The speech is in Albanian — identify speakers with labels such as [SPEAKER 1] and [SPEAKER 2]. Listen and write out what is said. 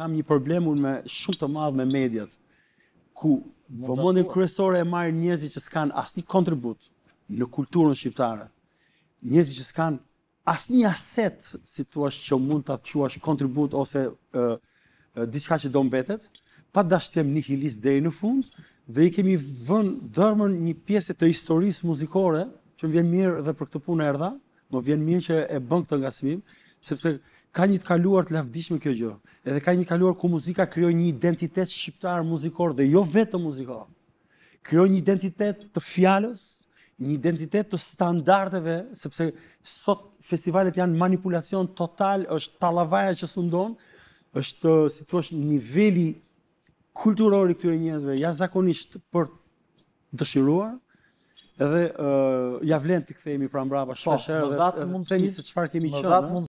[SPEAKER 1] kam një problem unë me shumë të madh me mediat, ku vëmendjen kryesore e marrin njerëzit që s'kan asnjë kontribut në kulturën shqiptare. Njerëzit që s'kan asnjë aset, si thua, që mund ta quash kontribut ose diçka që do mbetet, pa dashjem nihilist deri në fund, dhe i kemi vënë dërmën një pjesë të historisë muzikore, që më vjen mirë dhe për këtë punë erdha, më vjen mirë që e bën këtë ngacmim, sepse ka një të kaluar të lavdishme kjo gjë. Edhe ka një kaluar ku muzika krijoi një identitet shqiptar muzikor dhe jo vetëm muzikor. Krijoi një identitet të fjalës, një identitet të standardeve, sepse sot festivalet janë manipulacion total, është tallavaja që sundon, është, si thua, niveli kulturor i këtyre njerëzve jashtëzakonisht për dëshiruar. Edhe ja vlen të kthehemi pra mbrapa shpesh herë dhe se çfarë kemi qenë.